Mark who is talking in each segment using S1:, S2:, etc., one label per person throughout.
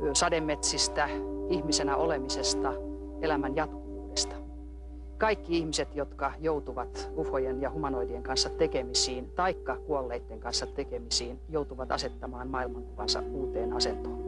S1: sademetsistä, ihmisenä olemisesta, elämän jatkuvuudesta. Kaikki ihmiset, jotka joutuvat ufojen ja humanoidien kanssa tekemisiin, taikka kuolleiden kanssa tekemisiin, joutuvat asettamaan maailmankuvansa uuteen asentoon.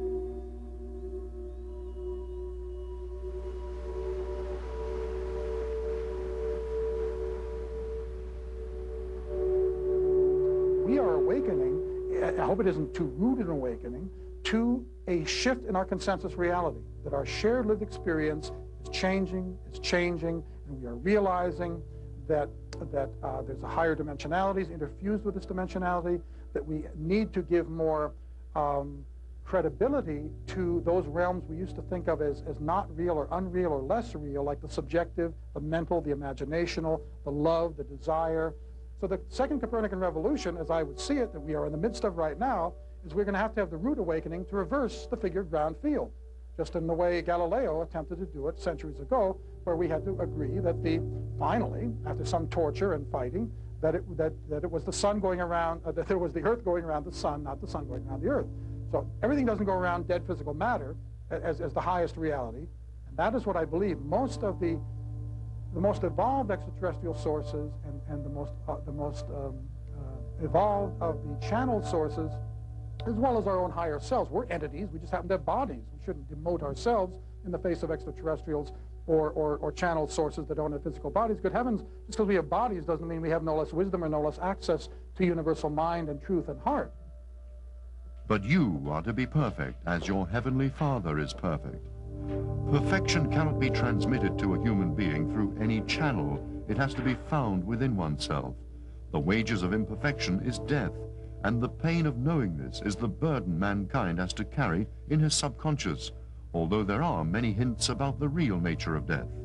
S2: We are awakening, I hope it isn't too rude an awakening, to a shift in our consensus reality, that our shared lived experience is changing, and we are realizing that there's a higher dimensionality interfused with this dimensionality, that we need to give more credibility to those realms we used to think of as not real or unreal or less real, like the subjective, the mental, the imaginational, the love, the desire. So the second Copernican revolution, as I would see it, that we are in the midst of right now, is we're going to have the root awakening to reverse the figured ground field, just in the way Galileo attempted to do it centuries ago, where we had to agree that finally, after some torture and fighting, that it was the sun going around, that there was the Earth going around the sun, not the sun going around the Earth. So everything doesn't go around dead physical matter as the highest reality, and that is what I believe most of the most evolved extraterrestrial sources and the most evolved of the channeled sources, as well as our own higher selves. We're entities, we just happen to have bodies. We shouldn't demote ourselves in the face of extraterrestrials or channeled sources that don't have physical bodies. Good heavens, just because we have bodies doesn't mean we have no less wisdom or no less access to universal mind and truth and heart.
S3: But you are to be perfect as your heavenly Father is perfect. Perfection cannot be transmitted to a human being through any channel. It has to be found within oneself. The wages of imperfection is death, and the pain of knowing this is the burden mankind has to carry in his subconscious, although there are many hints about the real nature of death.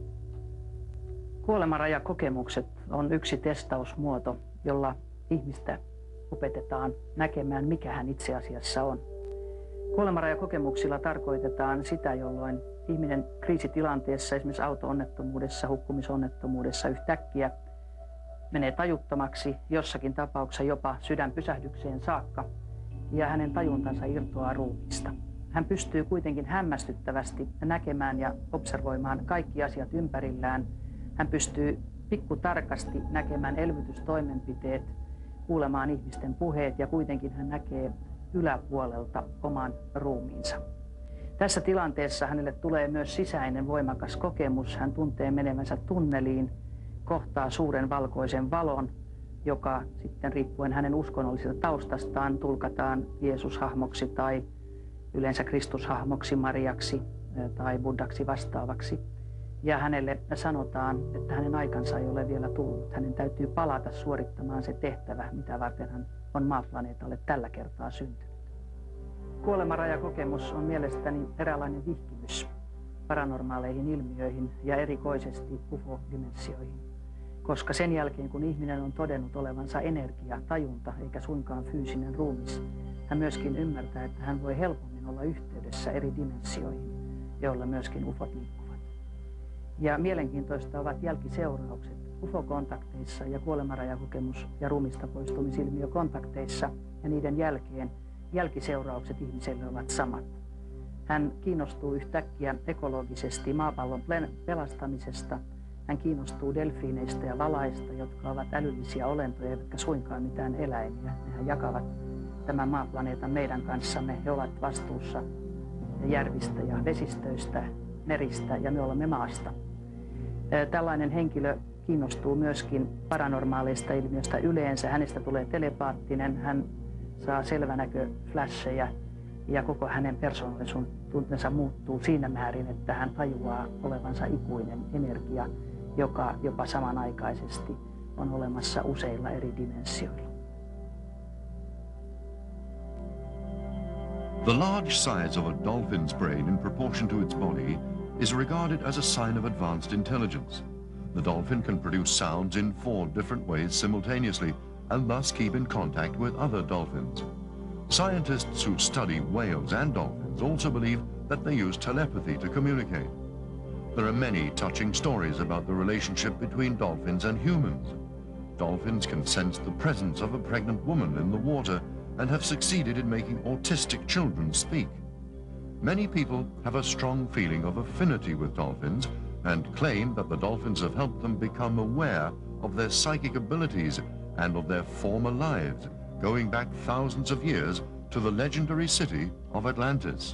S1: Kuolemanrajakokemukset on yksi testausmuoto, jolla ihmistä opetetaan näkemään, mikä hän itse asiassa on. Kuolemanrajakokemuksilla tarkoitetaan sitä, jolloin ihminen kriisitilanteessa, esimerkiksi auto-onnettomuudessa, hukkumisonnettomuudessa yhtäkkiä menee tajuttomaksi, jossakin tapauksessa jopa sydänpysähdykseen saakka, ja hänen tajuntansa irtoaa ruumiista. Hän pystyy kuitenkin hämmästyttävästi näkemään ja observoimaan kaikki asiat ympärillään. Hän pystyy pikkutarkasti näkemään elvytystoimenpiteet, kuulemaan ihmisten puheet, ja kuitenkin hän näkee yläpuolelta oman ruumiinsa. Tässä tilanteessa hänelle tulee myös sisäinen voimakas kokemus. Hän tuntee menevänsä tunneliin, kohtaa suuren valkoisen valon, joka sitten riippuen hänen uskonnollisesta taustastaan tulkataan Jeesus-hahmoksi tai yleensä Kristus-hahmoksi, Mariaksi tai Buddhaksi vastaavaksi. Ja hänelle sanotaan, että hänen aikansa ei ole vielä tullut. Hänen täytyy palata suorittamaan se tehtävä, mitä varten hän on maaplaneetalle tällä kertaa syntynyt. Kuolemanrajakokemus on mielestäni eräänlainen vihkimys paranormaaleihin ilmiöihin ja erikoisesti UFO-dimensioihin. Koska sen jälkeen, kun ihminen on todennut olevansa energia, tajunta eikä suinkaan fyysinen ruumis, hän myöskin ymmärtää, että hän voi helpommin olla yhteydessä eri dimensioihin, joilla myöskin UFOt liikkuvat. Ja mielenkiintoista ovat jälkiseuraukset UFO-kontakteissa ja kuolemanrajakokemus- ja ruumista poistumisilmiökontakteissa ja niiden jälkeen jälkiseuraukset ihmiselle ovat samat. Hän kiinnostuu yhtäkkiä ekologisesti maapallon pelastamisesta. Hän kiinnostuu delfiineistä ja valaista, jotka ovat älyllisiä olentoja, eivätkä suinkaan mitään eläimiä. Nehän jakavat tämän maaplaneetan meidän kanssamme. He ovat vastuussa järvistä ja vesistöistä, meristä, ja me olemme maasta. Tällainen henkilö kiinnostuu myöskin paranormaaleista ilmiöistä yleensä. Hänestä tulee telepaattinen, hän saa selvänäköfläshejä ja koko hänen persoonallisuutensa muuttuu siinä määrin, että hän tajuaa olevansa ikuinen energia, joka jopa samanaikaisesti on olemassa useilla eri dimensioilla.
S3: The large size of a dolphin's brain in proportion to its body is regarded as a sign of advanced intelligence. The dolphin can produce sounds in 4 different ways simultaneously and thus keep in contact with other dolphins. Scientists who study whales and dolphins also believe that they use telepathy to communicate. There are many touching stories about the relationship between dolphins and humans. Dolphins can sense the presence of a pregnant woman in the water and have succeeded in making autistic children speak. Many people have a strong feeling of affinity with dolphins and claim that the dolphins have helped them become aware of their psychic abilities and of their former lives, going back thousands of years to the legendary city of Atlantis.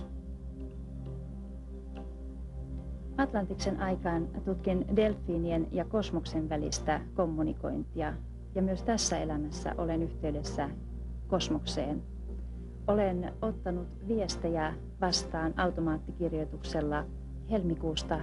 S4: Atlantiksen aikaan tutkin delfiinien ja kosmoksen välistä kommunikointia, ja myös tässä elämässä olen yhteydessä kosmokseen. Olen ottanut viestejä vastaan automaattikirjoituksella helmikuusta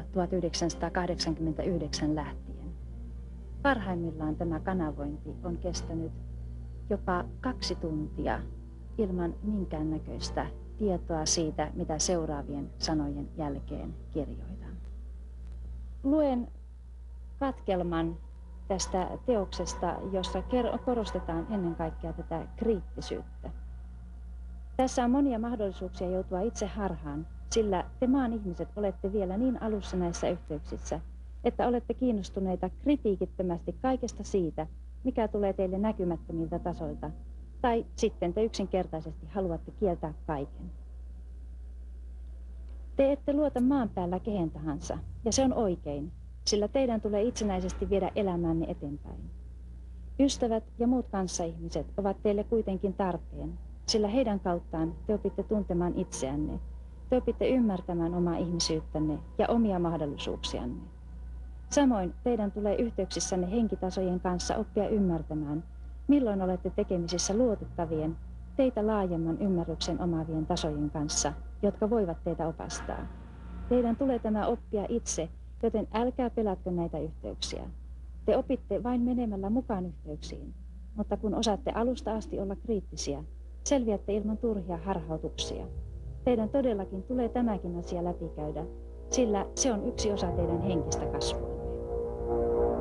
S4: 1989 lähtien. Parhaimmillaan tämä kanavointi on kestänyt jopa 2 tuntia ilman minkäännäköistä tietoa siitä, mitä seuraavien sanojen jälkeen kirjoitan. Luen katkelman tästä teoksesta, jossa korostetaan ennen kaikkea tätä kriittisyyttä. Tässä on monia mahdollisuuksia joutua itse harhaan, sillä te maan ihmiset olette vielä niin alussa näissä yhteyksissä, että olette kiinnostuneita kritiikittömästi kaikesta siitä, mikä tulee teille näkymättömiltä tasoilta, tai sitten te yksinkertaisesti haluatte kieltää kaiken. Te ette luota maan päällä kehen tahansa, ja se on oikein, sillä teidän tulee itsenäisesti viedä elämänne eteenpäin. Ystävät ja muut kanssaihmiset ovat teille kuitenkin tarpeen, sillä heidän kauttaan te opitte tuntemaan itseänne, te opitte ymmärtämään omaa ihmisyyttänne ja omia mahdollisuuksianne. Samoin teidän tulee yhteyksissänne henkitasojen kanssa oppia ymmärtämään, milloin olette tekemisissä luotettavien, teitä laajemman ymmärryksen omaavien tasojen kanssa, jotka voivat teitä opastaa. Teidän tulee tämä oppia itse, joten älkää pelätkö näitä yhteyksiä. Te opitte vain menemällä mukaan yhteyksiin, mutta kun osaatte alusta asti olla kriittisiä, selviätte ilman turhia harhautuksia. Teidän todellakin tulee tämäkin asia läpikäydä, sillä se on yksi osa teidän henkistä kasvuanne.